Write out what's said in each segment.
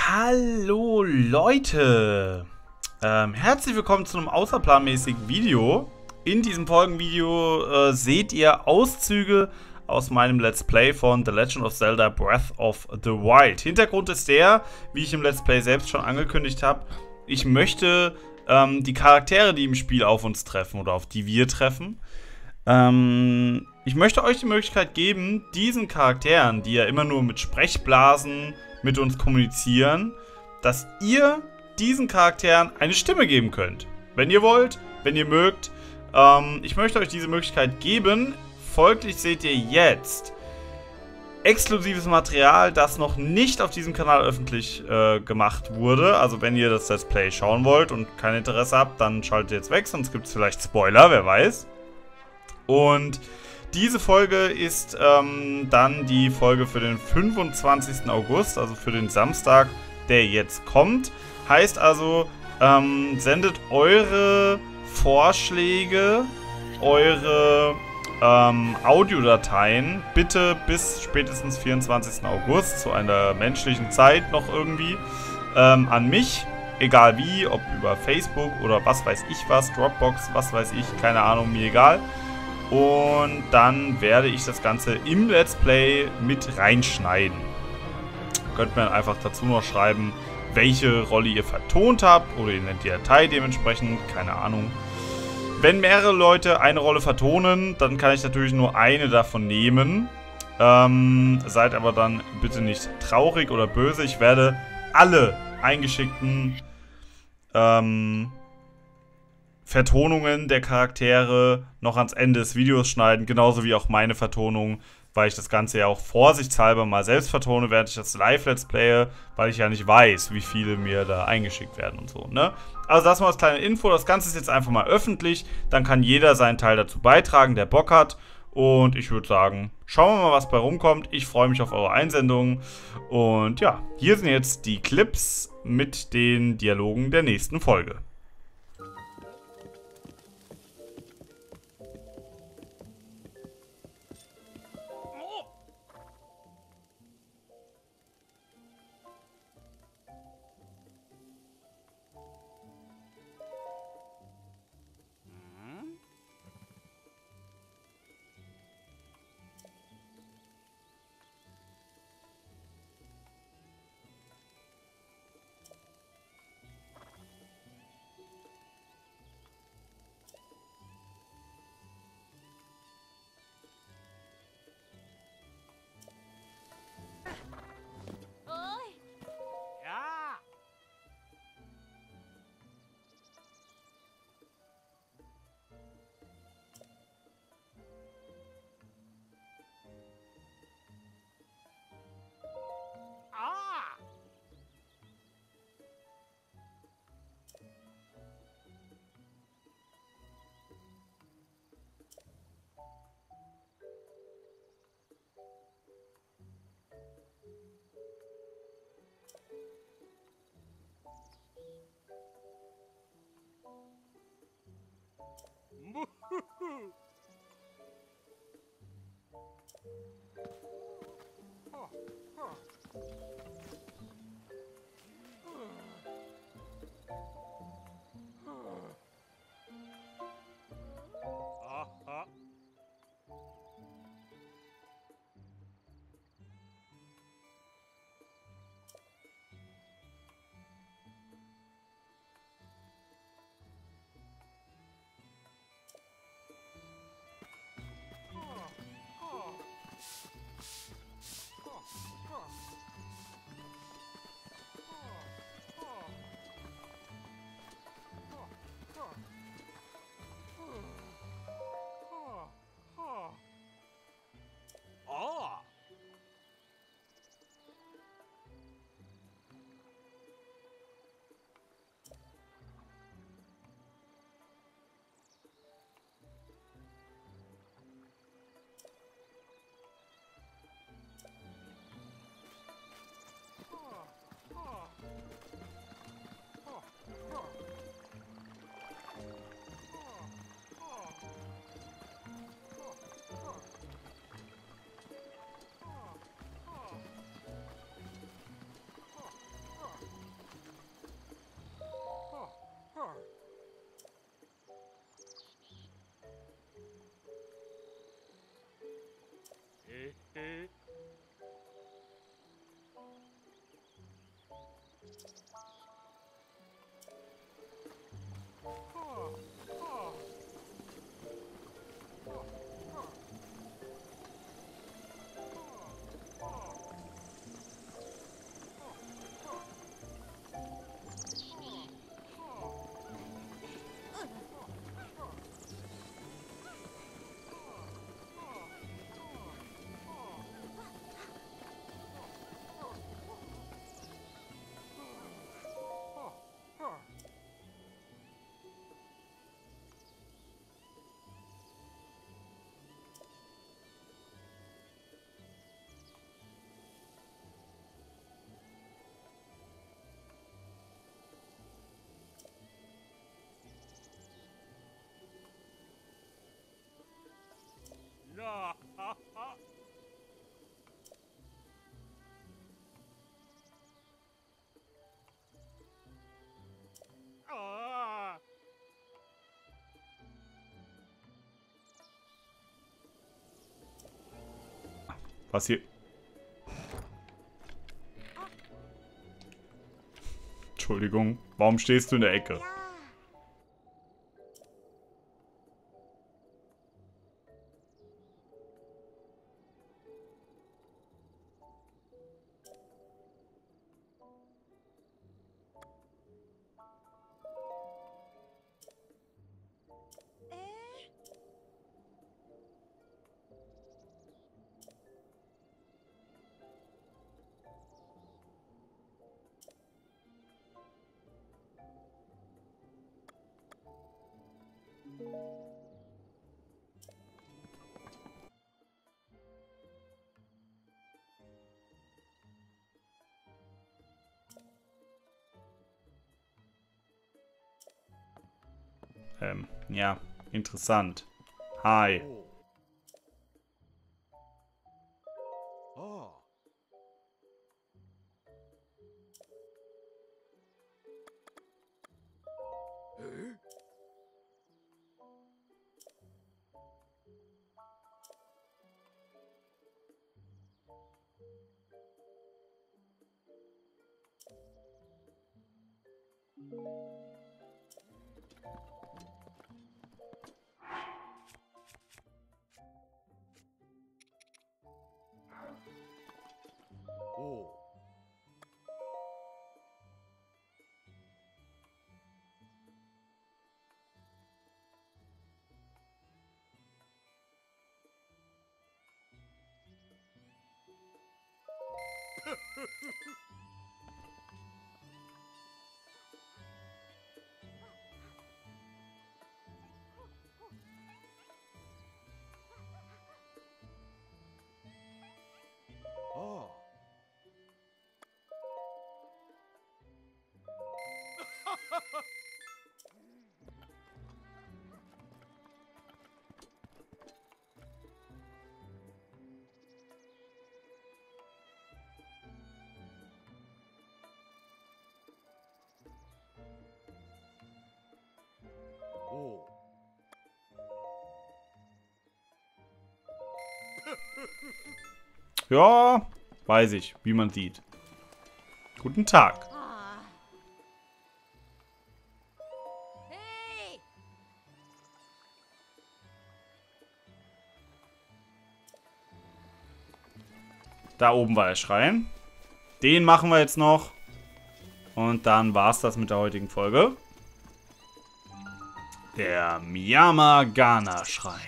Hallo Leute! Herzlich willkommen zu einem außerplanmäßigen Video. In diesem Folgenvideo seht ihr Auszüge aus meinem Let's Play von The Legend of Zelda Breath of the Wild. Hintergrund ist der, wie ich im Let's Play selbst schon angekündigt habe, ich möchte die Charaktere, die im Spiel auf uns treffen oder auf die wir treffen, ich möchte euch die Möglichkeit geben, diesen Charakteren, die ja immer nur mit Sprechblasen mit uns kommunizieren, dass ihr diesen Charakteren eine Stimme geben könnt. Wenn ihr wollt, wenn ihr mögt. Ich möchte euch diese Möglichkeit geben. Folglich seht ihr jetzt exklusives Material, das noch nicht auf diesem Kanal öffentlich gemacht wurde. Also wenn ihr das Let's Play schauen wollt und kein Interesse habt, dann schaltet jetzt weg, sonst gibt es vielleicht Spoiler, wer weiß. Und diese Folge ist dann die Folge für den 25. August, also für den Samstag, der jetzt kommt. Heißt also, sendet eure Vorschläge, eure Audiodateien bitte bis spätestens 24. August zu einer menschlichen Zeit noch irgendwie an mich. Egal wie, ob über Facebook oder was weiß ich was, Dropbox, was weiß ich, keine Ahnung, mir egal. Und dann werde ich das Ganze im Let's Play mit reinschneiden. Könnt mir dann einfach dazu noch schreiben, welche Rolle ihr vertont habt. Oder ihr nennt die Datei dementsprechend, keine Ahnung. Wenn mehrere Leute eine Rolle vertonen, dann kann ich natürlich nur eine davon nehmen. Seid aber dann bitte nicht traurig oder böse. Ich werde alle eingeschickten Vertonungen der Charaktere noch ans Ende des Videos schneiden, genauso wie auch meine Vertonung, weil ich das Ganze ja auch vorsichtshalber mal selbst vertone, während ich das Live-Let's Playe, weil ich ja nicht weiß, wie viele mir da eingeschickt werden und so, ne? Also das mal als kleine Info, das Ganze ist jetzt einfach mal öffentlich, dann kann jeder seinen Teil dazu beitragen, der Bock hat. Und ich würde sagen, schauen wir mal, was bei rumkommt. Ich freue mich auf eure Einsendungen. Und ja, hier sind jetzt die Clips mit den Dialogen der nächsten Folge. Ja. Ah. Was hier? Entschuldigung, warum stehst du in der Ecke? Ja, interessant. Hi. Oh. Hä? Oh. Oh. Oh. Ja, weiß ich, wie man sieht. Guten Tag. Hey! Da oben war der Schrein. Den machen wir jetzt noch. Und dann war's das mit der heutigen Folge. Der Miyama-Gana-Schrein.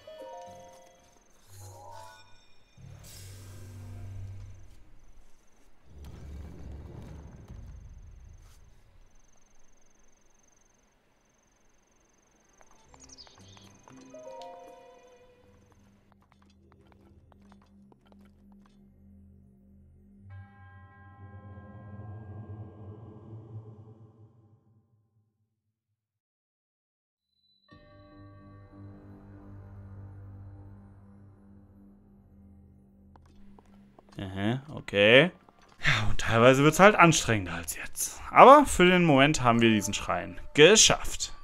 Aha, okay. Ja, und teilweise wird es halt anstrengender als jetzt. Aber für den Moment haben wir diesen Schrein geschafft.